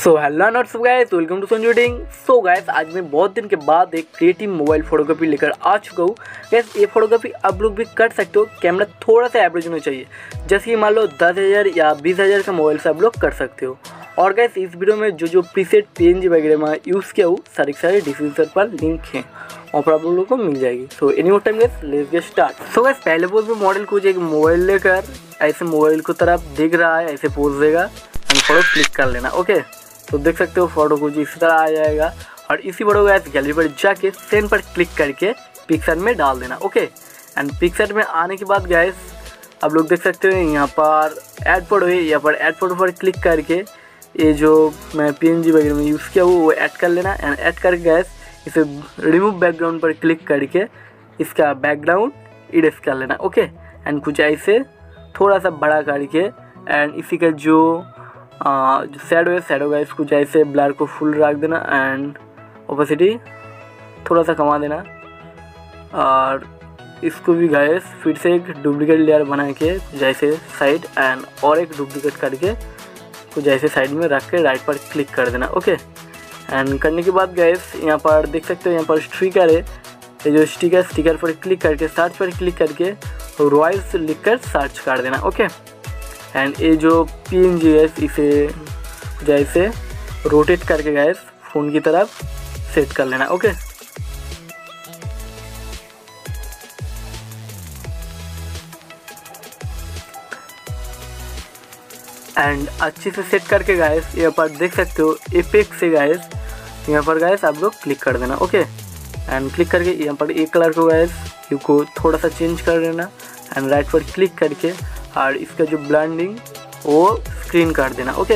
So hello notes guys, welcome to संजूडिंग। So guys, आज मैं बहुत दिन के बाद एक क्रिएटिव मोबाइल फोटोग्राफी लेकर आ चुका हूँ। गाइस, ये फोटोग्राफी आप लोग भी कर सकते हो। कैमरा थोड़ा सा एवरेज होना चाहिए, जैसे कि मान लो 10,000 या 20,000 का मोबाइल से आप लोग कर सकते हो। और गाइस, इस वीडियो में जो प्रीसेट PNG वगैरह में यूज़ किया हूँ, सारे डिस्क्रिप्शन पर लिंक हैं, वहाँ पर आप लोगों को मिल जाएगी। So any more time guys, let's get start. So guys, पहले पोज में मॉडल कुछ एक मोबाइल लेकर ऐसे मोबाइल को तरफ दिख रहा है, ऐसे पोज देगा एंड फोटो क्लिक कर लेना। ओके, तो देख सकते हो फोटो कुछ इसी तरह आ जाएगा। और इसी फोटो को गैलरी पर जाके सेंड पर क्लिक करके पिक्चर में डाल देना। ओके, एंड पिक्चर में आने के बाद गाइस, आप लोग देख सकते हो यहाँ पर ऐड फोटो है, यहाँ पर ऐड फोटो पर क्लिक करके ये जो मैं PNG वगैरह में यूज़ किया वो ऐड कर लेना। एंड ऐड करके गाइस, इसे रिमूव बैकग्राउंड पर क्लिक करके इसका बैकग्राउंड इरेज कर लेना। ओके, एंड कुछ ऐसे थोड़ा सा बड़ा करके एंड इसी का जो शैडो है, शैडो गाइस कुछ ऐसे ब्लर को फुल रख देना एंड ओपेसिटी थोड़ा सा कमा देना। और इसको भी गाइस फिर से एक डुप्लीकेट लेयर बना के जैसे साइड एंड और एक डुप्लीकेट करके कुछ ऐसे साइड में रख के राइट पर क्लिक कर देना। ओके, एंड करने के बाद गाइस यहाँ पर देख सकते हो यहाँ पर स्टिकर है, ये जो स्टिकर पर क्लिक करके सर्च पर क्लिक करके रॉयल्स लिख कर सर्च कर देना। ओके, एंड ये जो PNG है इसे जैसे रोटेट करके गाइस फ़ोन की तरफ सेट कर लेना। ओके, एंड अच्छे से सेट करके गाइस यहाँ पर देख सकते हो एपेक्स से गाइस यहाँ पर गाइस आप लोग क्लिक कर देना। ओके, एंड क्लिक करके यहाँ पर एक कलर को गाइस यू को थोड़ा सा चेंज कर देना एंड राइट पर क्लिक करके और इसका जो ब्लेंडिंग वो स्क्रीन कर देना। ओके,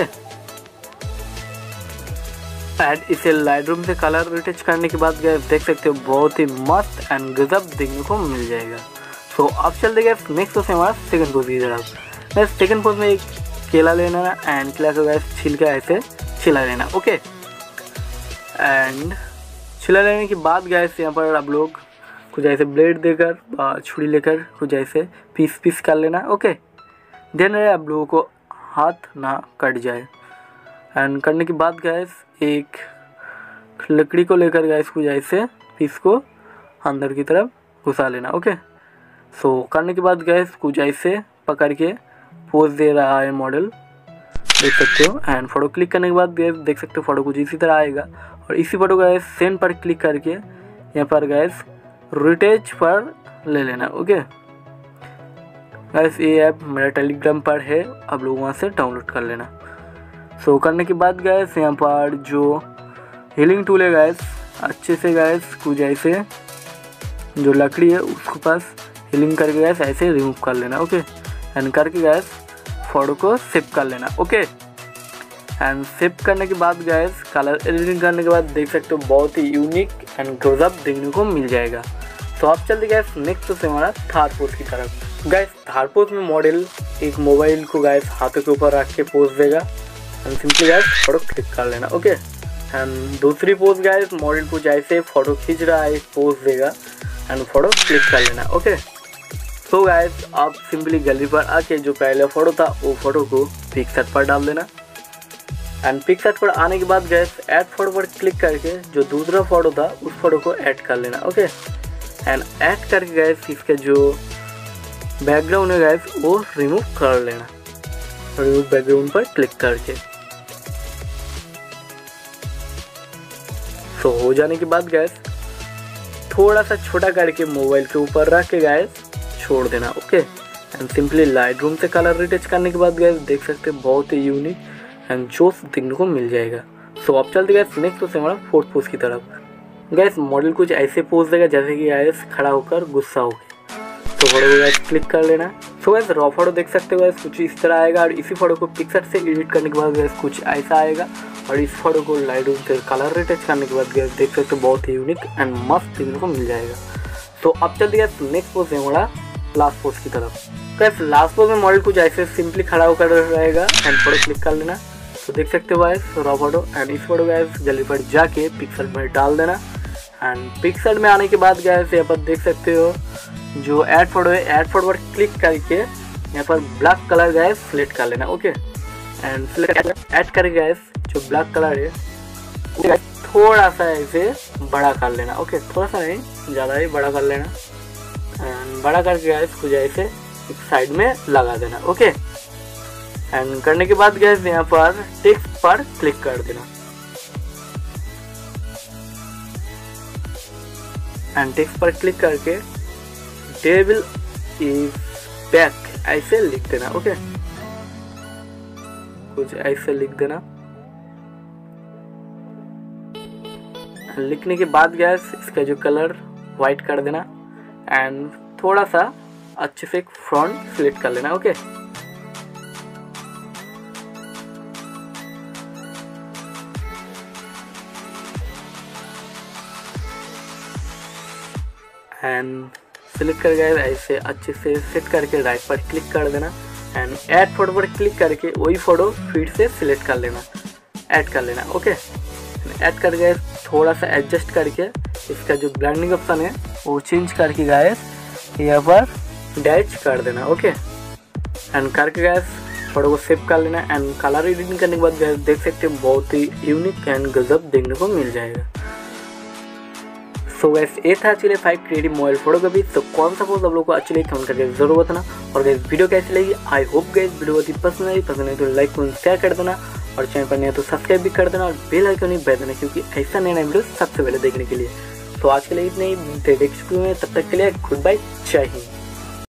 एंड इसे लाइटरूम से कलर रिटच करने के बाद गाइस देख सकते हो बहुत ही मस्त एंड गजब देखने को मिल जाएगा। सो अब चलते गए नेक्स्ट पोज हमारा सेकंड पोज की तरफ। गाइस, सेकंड पोज में एक केला लेना एंड केला को गाइस छिल के ऐसे छिला लेना। ओके, एंड छिला लेने के बाद गाइस यहाँ पर आप लोग कुछ ऐसे ब्लेड देकर छुरी लेकर कुछ ऐसे पीस कर लेना। ओके, ध्यान रहे आप लोगों को हाथ ना कट जाए। एंड करने के बाद गैस एक लकड़ी को लेकर गैस कुछ ऐसे पीस को अंदर की तरफ घुसा लेना। ओके, सो करने के बाद गैस कुछ ऐसे पकड़ के पोज दे रहा है मॉडल, देख सकते हो। एंड फोटो क्लिक करने के बाद गैस देख सकते हो फोटो कुछ इसी तरह आएगा। और इसी फोटो गैस सेंड पर क्लिक करके यहाँ पर गैस रिटेच पर ले लेना। ओके गाइस, ये ऐप मेरा टेलीग्राम पर है, आप लोग वहाँ से डाउनलोड कर लेना। सो करने के बाद गाइस यहाँ पर जो हीलिंग टूल है गाइस अच्छे से गाइस कुछ ऐसे जो लकड़ी है उसके पास हीलिंग करके गाइस ऐसे रिमूव कर लेना। ओके, एंड करके गाइस फोटो को सेव कर लेना। ओके, एंड सेव करने के बाद गाइस कलर एडिटिंग करने के बाद देख सकते हो बहुत ही यूनिक एंड गजब देखने को मिल जाएगा। तो आप चलते गाइस नेक्स्ट से हमारा थर्ड पोज की तरफ। गाइस, थर्ड पोज में मॉडल एक मोबाइल को गाइस हाथों के ऊपर रख के पोज देगा and simply guys photo click कर लेना। ओके, एंड दूसरी पोज गाइस मॉडल को जैसे फोटो खींच रहा है पोज देगा एंड फोटो क्लिक कर लेना। ओके, सो गाइस आप सिंपली गैलरी पर आके जो पहला फोटो था वो फोटो को पिक्चर पर डाल देना। एंड पिक्चर पर आने के बाद गाइस ऐड फोटो पर क्लिक करके जो दूसरा फोटो था उस फोटो को ऐड कर लेना। ओके, एंड ऐड करके गाइस इसका जो बैकग्राउंड है गाइस वो रिमूव कर लेना। रिमूव बैकग्राउंड पर क्लिक करके सो हो जाने के बाद गाइस थोड़ा सा छोटा करके मोबाइल के ऊपर रख के गाइस छोड़ देना। ओके, एंड सिंपली लाइटरूम से कलर रिटच करने के बाद गाइस देख सकते हैं बहुत ही यूनिक एंड जोश देखने को मिल जाएगा। सो अब चलते गाइस नेक्स्ट पोज हमारा फोर्थ पोज की तरफ। गाइस, मॉडल कुछ ऐसे पोज देगा जैसे कि गाइस खड़ा होकर गुस्सा हो गया, तो फोटो को गाइस क्लिक कर लेना। सो गाइस रॉ फोटो देख सकते हो गाइस कुछ इस तरह आएगा। और इसी फोटो को पिक्चर से एडिट करने के बाद गाइस कुछ ऐसा आएगा। और इस फोटो को लाइटरूम से कलर रिटच करने के बाद गाइस देख सकते हो बहुत ही यूनिक एंड मस्त देखने को मिल जाएगा। तो अब चलते गाइस नेक्स्ट पोज है हमारा लास्ट पोज की तरफ। गाइस, लास्ट पोज में मॉडल कुछ ऐसे सिंपली खड़ा होकर रहेगा एंड फोटो क्लिक कर लेना। तो देख सकते हो गाइस रॉ फोटो एंड इस फोटो गाइस गैलरी पर जाके पिक्सल में डाल देना। एंड पिक्सल में आने के बाद गाइस यहाँ पर देख सकते हो जो ऐड फोटो है, ऐड फोटो पर क्लिक करके यहाँ पर ब्लैक कलर गाइस सिलेक्ट कर लेना। ओके, एंड ऐड करके गाइस जो ब्लैक कलर है थोड़ा सा इसे बड़ा कर लेना। ओके, थोड़ा सा नहीं, ज़्यादा ही बड़ा कर लेना। एंड बड़ा करके गैस कुछ ऐसे एक साइड में लगा देना। ओके, एंड करने के बाद गैस यहाँ पर टेक्स्ट पर क्लिक कर देना। एंड टेक्स्ट पर क्लिक करके डेविल इज बैक ऐसे लिख देना। ओके, कुछ ऐसे लिख देना। लिखने के बाद गैस इसका जो कलर वाइट कर देना एंड थोड़ा सा अच्छे से एक फ्रंट सिलेक्ट कर लेना। ओके, एंड सिलेक्ट कर गए ऐसे अच्छे से सेट करके राइट पर क्लिक कर देना एंड ऐड फोटो पर क्लिक करके वही फोटो फिर से सिलेक्ट कर लेना, ऐड कर लेना। ओके, ऐड कर गए थोड़ा सा एडजस्ट करके इसका जो ब्लेंडिंग ऑप्शन है वो चेंज करके गाइस यहाँ पर डैच कर देना। ओके, एंड करके गाइस फोटो को सेव कर लेना एंड कलर एडिटिंग करने के बाद गाइस देख सकते हैं बहुत ही यूनिक एंड गजब देखने को मिल जाएगा। सो गैस ये था एक्चुअली 5 क्रिएटिव मोबाइल फोटोग्राफी। तो कौन सा फोटो आप लोगों को अच्छी लगी कमेंट करके जरूर बताना। और गैस वीडियो कैसी लगी, आई होप गैस वीडियो बहुत ही पसंद आई तो लाइक कमेंट शेयर कर देना और चैनल पर नहीं है तो सब्सक्राइब भी कर देना और बेल आइकन ही बजा देना क्योंकि ऐसा नया वीडियो सबसे पहले देखने के लिए। तो आज के लिए इतने ही, नेक्स्ट वीडियो में, तब तक के लिए गुड बाय, जय हिंद।